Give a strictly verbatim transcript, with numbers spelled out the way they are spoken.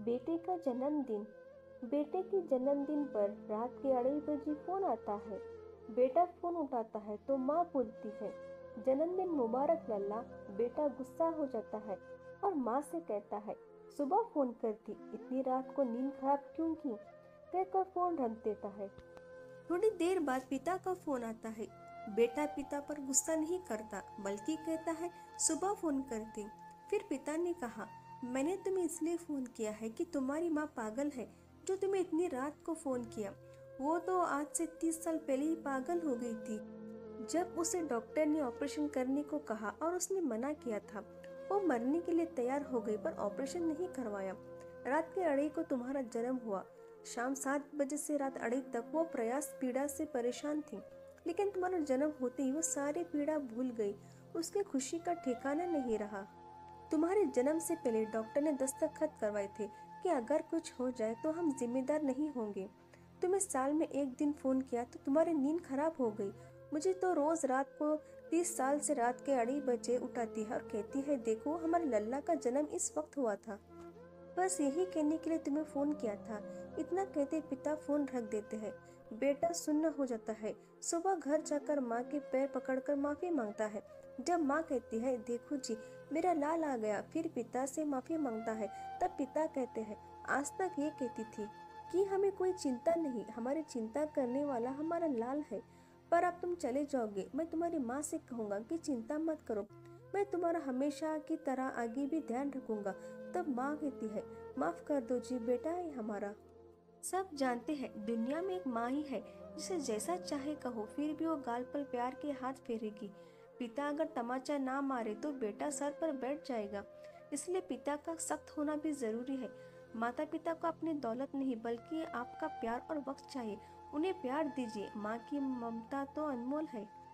बेटे का जन्मदिन। बेटे के जन्मदिन पर रात के अढ़ाई बजे फोन आता है। बेटा फोन उठाता है तो माँ बोलती है, जन्मदिन मुबारक लल्ला। बेटा गुस्सा हो जाता है और माँ से कहता है, सुबह फोन करती, इतनी रात को नींद खराब क्यों की? कहकर फोन रख देता है। थोड़ी देर बाद पिता का फोन आता है। बेटा पिता पर गुस्सा नहीं करता, बल्कि कहता है, सुबह फोन करती। फिर पिता ने कहा, मैंने तुम्हें इसलिए फोन किया है कि तुम्हारी माँ पागल है जो तुम्हें इतनी रात को फोन किया। वो तो आज से तीस साल पहले ही पागल हो गई थी। जब उसे डॉक्टर ने ऑपरेशन करने को कहा और उसने मना किया था, वो मरने के लिए तैयार हो गई पर ऑपरेशन नहीं करवाया। रात के अढ़ाई को तुम्हारा जन्म हुआ। शाम सात बजे से रात अढ़ाई तक वो प्रयास पीड़ा से परेशान थी, लेकिन तुम्हारा जन्म होते ही वो सारी पीड़ा भूल गई। उसकी खुशी का ठिकाना नहीं रहा। तुम्हारे जन्म से पहले डॉक्टर ने दस्तखत करवाए थे कि अगर कुछ हो जाए तो हम जिम्मेदार नहीं होंगे। तुम्हें साल में एक दिन फोन किया तो तुम्हारी नींद खराब हो गई। मुझे तो रोज रात को तीस साल से रात के अढ़ाई बजे उठाती है और कहती है, देखो हमारे लल्ला का जन्म इस वक्त हुआ था। बस यही कहने के लिए तुम्हें फोन किया था। इतना कहते पिता फोन रख देते हैं। बेटा सुन्न हो जाता है। सुबह घर जाकर माँ के पैर पकड़कर माफी मांगता है। जब माँ कहती है, देखो जी मेरा लाल आ गया, फिर पिता से माफी मांगता है, तब पिता कहते हैं, आज तक ये कहती थी कि हमें कोई चिंता नहीं, हमारी चिंता करने वाला हमारा लाल है। पर अब तुम चले जाओगे, मैं तुम्हारी माँ से कहूँगा कि चिंता मत करो, मैं तुम्हारा हमेशा की तरह आगे भी ध्यान रखूंगा। तब माँ कहती है, माफ कर दो जी, बेटा है हमारा। सब जानते हैं दुनिया में एक माँ ही है जिसे जैसा चाहे कहो, फिर भी वो गाल पर प्यार के हाथ फेरेगी। पिता अगर तमाचा ना मारे तो बेटा सर पर बैठ जाएगा, इसलिए पिता का सख्त होना भी जरूरी है। माता पिता को अपनी दौलत नहीं बल्कि आपका प्यार और वक्त चाहिए। उन्हें प्यार दीजिए, माँ की ममता तो अनमोल है।